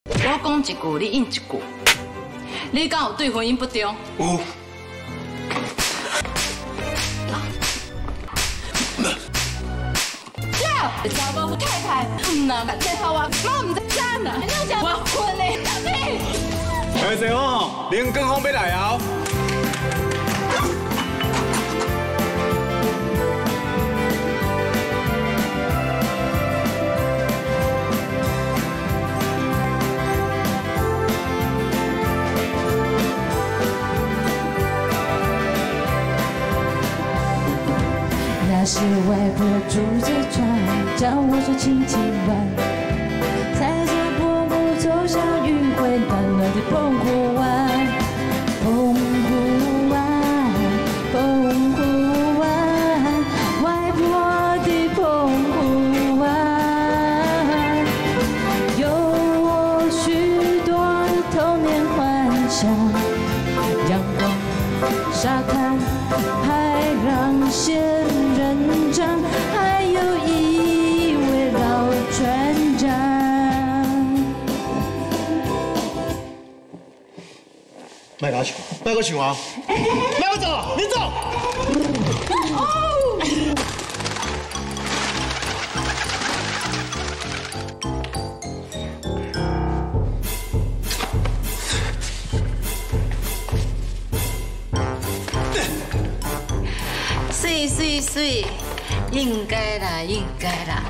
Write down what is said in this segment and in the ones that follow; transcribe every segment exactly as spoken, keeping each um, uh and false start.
我讲一句，你应一句。你敢有对婚姻不忠？ 有。 查某太太，唔能把这好啊，妈唔知啥呢，你有讲我困嘞，你。 先生哦，林更峰要来啊！ 那是外婆拄着船，教我说轻轻玩，踩着澎湖走向余晖暖暖的澎湖湾，澎湖湾，澎湖湾，外婆的澎湖湾，有我许多的童年幻想，阳光，沙滩，海浪线。人长，还有一位老船长。 卖我唱，卖我唱啊！卖我走，你走。 水水水，应该啦，应该啦。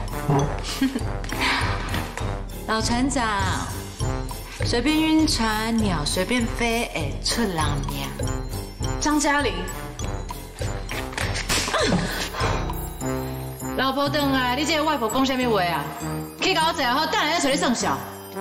老船长，随便晕船，鸟随便飞，会出人命。张嘉玲，老婆回来，你这个外婆讲什么话啊？去甲我坐好，等下要找你算账。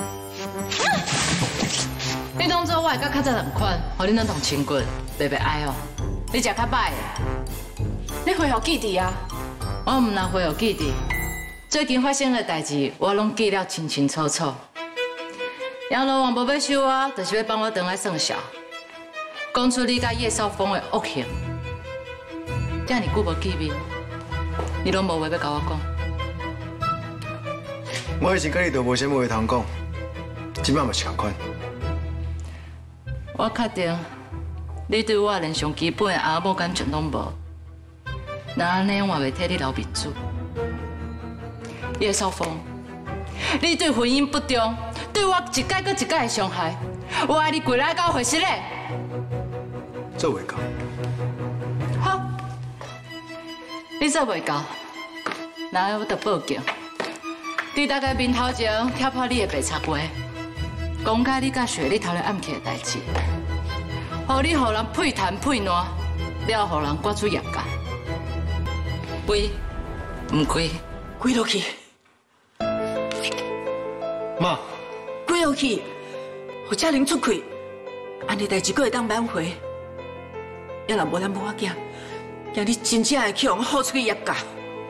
你当做我会甲较早同款，互你两同亲骨，白白爱哦。你食较歹的。你回互记弟啊？我唔能回互记弟。最近发生的代志，我拢记了清清楚楚。杨老王无要收我，就是要帮我回来算账，讲出你甲叶少峰的恶行。这么久无见面，你拢无话要甲我讲。 我以前甲你都无啥物话通讲，即摆嘛是同款。 我确定，你对我连上基本的阿母感情拢无。那安尼我袂替你留面子。叶少峰，你对婚姻不忠，对我一届搁一届的伤害，我爱你归来到回失嘞。 做袂到。 好，你做袂到，那我得报警。你大概面头前挑破你的白插杯，讲解你甲雪莉头日暗起的代志，互你互人配谈配烂，了互人赶出业界。归，唔归， 归落去。 妈， 归落去，互嘉玲出气，安尼代志阁会当挽回。要若无咱无法囝，惊你真正会去互我豁出去业界。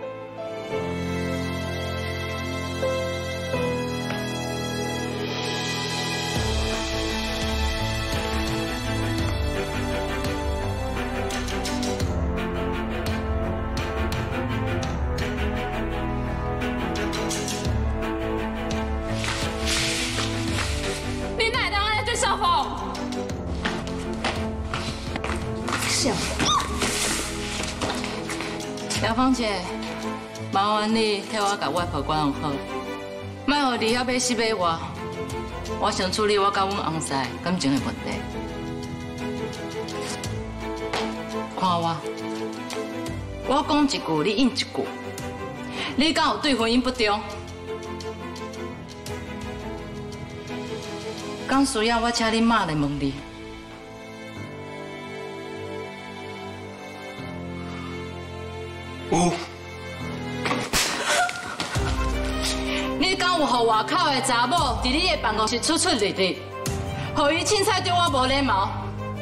小芳姐，麻烦你替我甲外婆管控好，莫互你遐买死买活。我想处理我甲阮翁婿感情的问题。看我，我讲一句，你应一句。你敢有对婚姻不忠？敢需要我请你妈来问你？ 有。 你敢有互外口的查某伫你的办公室出出入入，互伊凊彩对我无礼貌？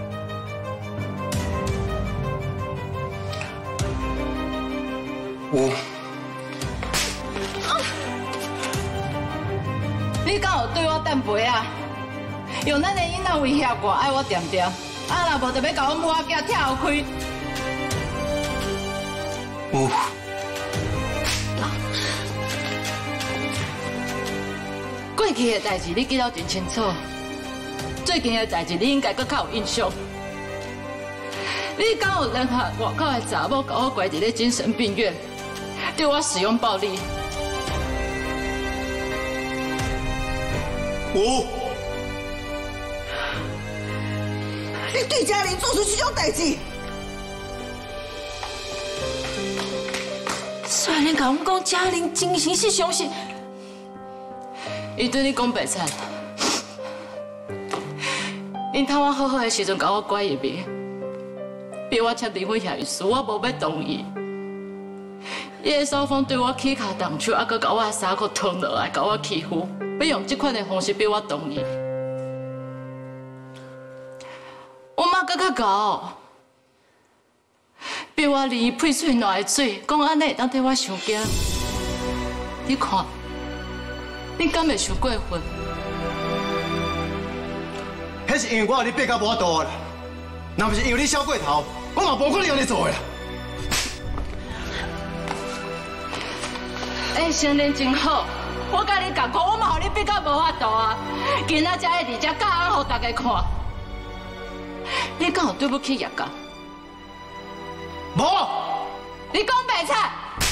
有。 你敢有对我垫背啊？用咱的囡仔威胁我，爱我掂掂，啊若无就要甲阮母仔囝跳后开。 有。 过过去的代志你记得真清楚，最近的代志你应该搁较有印象。你敢有联合外口的查某，甲我关伫咧精神病院，对我使用暴力？ 有。 你对嘉玲做出这种代志？虽然你甲阮讲嘉玲精神是相信， 伊对你讲白惨，因偷我好好的时阵，甲我拐入去，逼我签离婚协议书，我无要同意。伊的嫂风对我起脚动手，还阁甲我的衫裤脱落来，甲我欺负，要用这款的方式逼我同意。我妈阁较高。逼我离配嘴烂的水，讲安尼会当替我伤惊。你看，你敢会受过分？ 迄是因为我有你逼到无法度啦，若不是因为你小过头，我嘛无可能安尼做的啦。 哎，成年真好，我甲你共款，我嘛互你逼到无法度啊！今仔才会伫遮教案互大家看。你敢有对不起叶家？ 无， 你讲白菜，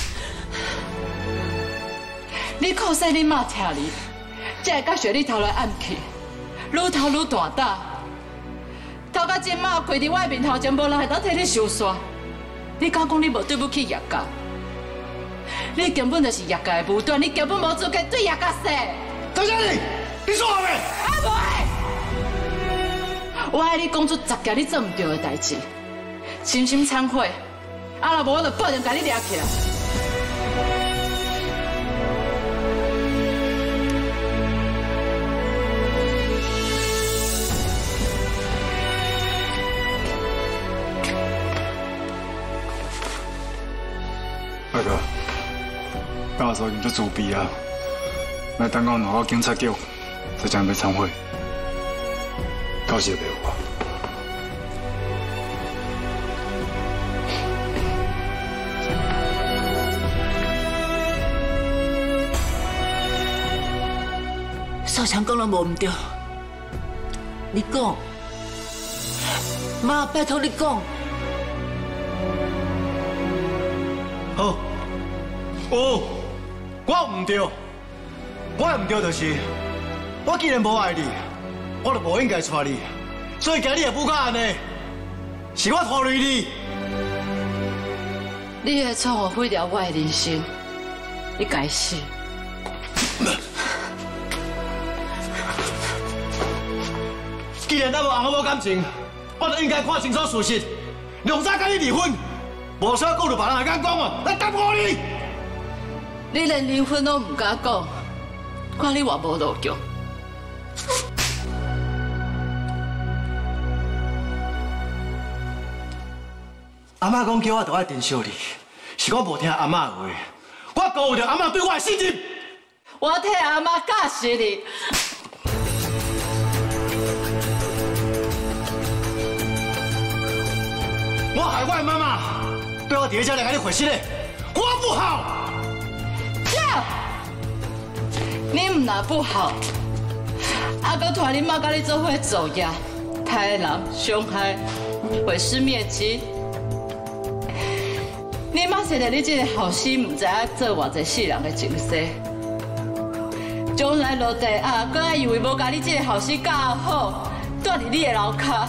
你靠说你妈疼你，才会甲雪你头来暗去，愈头愈大胆。头到今嘛开伫我面头前，无人会当替你收煞。你敢讲你无对不起叶家？你根本就是叶家的无端，你根本无资格对叶家说。 张小姐，你说话未？ 啊袂！我爱你讲出十件你做唔对的代志，深深忏悔。啊，若无我就保证甲你抓起来。 大哥，教授已经足自闭啊，来等我拿到警察局，才将要忏悔，到时袂有啊。 少强讲了无唔对，你讲，妈拜托你讲。 好，有，我唔对，我唔对就是，我既然无爱你，我就无应该娶你，所以今日也不敢安尼，是我拖累你。 你的错误毁掉我的人生，你该死。 既然咱无红无感情，我就应该看清楚事实，两早跟你离婚，无需要顾着别人来讲讲啊，来耽误你。 你连离婚都唔敢讲，看你偌无路强。 阿嬷讲叫我都爱珍惜你，是我无听阿嬷的话，我辜负着阿嬷对我的信任。 我替阿嬷教死你。 我害我的妈妈对我伫家来甲你回信的，我不好。 呀，你唔那不好，阿哥拖你妈甲你做伙造业，害人伤害，毁尸灭迹。你妈生在你这个后生，唔知影做偌济世人的情世，将来落地啊，搁爱以为无甲你这个后生教好，住伫你的楼骹。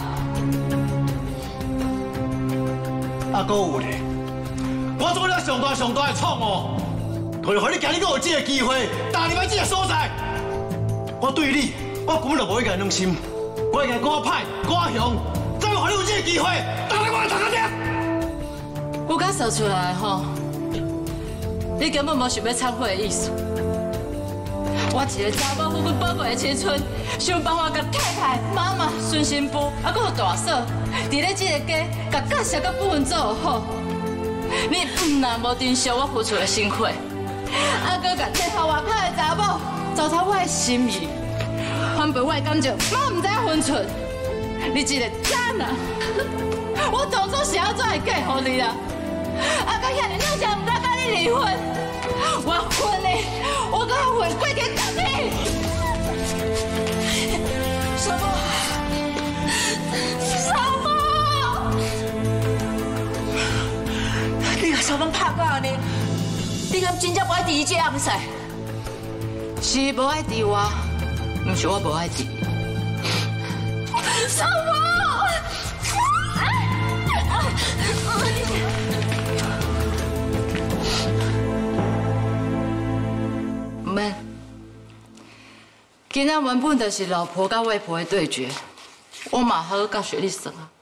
啊，搁有咧，我做了上大上大的错误，就是互你今日搁有这个机会，踏入来这个所在。我对你，我根本就无应该两心，我应该更歹、更凶，再互你有这个机会，踏入我的头壳顶。 有甲说出来吼，你根本无想要忏悔的意思。我一个查某，付阮宝贵的青春，想办法甲太太、妈妈、孙媳妇，还佫有大嫂，伫咧这个家，甲教室甲部分做好。你唔但无珍惜我付出的辛苦，还佫甲这头外口的查某糟蹋我的心意，反背我的感情，我唔知分寸。你这个渣男！我当初是要怎会嫁予你啊？啊，到遐尼两下唔知甲你离婚，我恨你，我搁要回过去等你。 然真正不爱治伊这样噻？ 是无爱治我，毋是我无爱治。 少我！ 唔免，今仔原本就是老婆甲外婆的对决，我嘛好教学你算啊。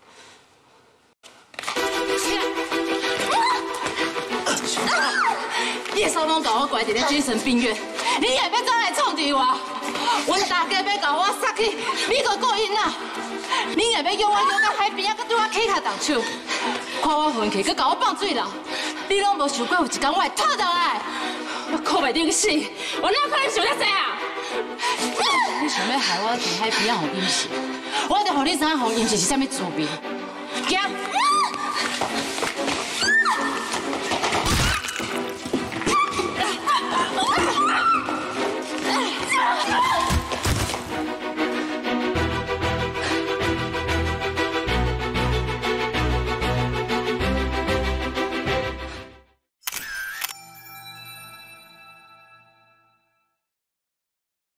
叶少龙把我拐伫咧精神病院，你也要怎来创治我？阮大家要甲我杀去美国过瘾啊！你也要约我约到海边啊，搁对我起脚动手，看我运气，搁甲我放水流，你拢无想过有一天我会讨倒来。我可袂顶死，我哪可能想遐济啊？你想要害我伫海边啊，互阴死，我得互你知影，互阴死是啥物滋味。行。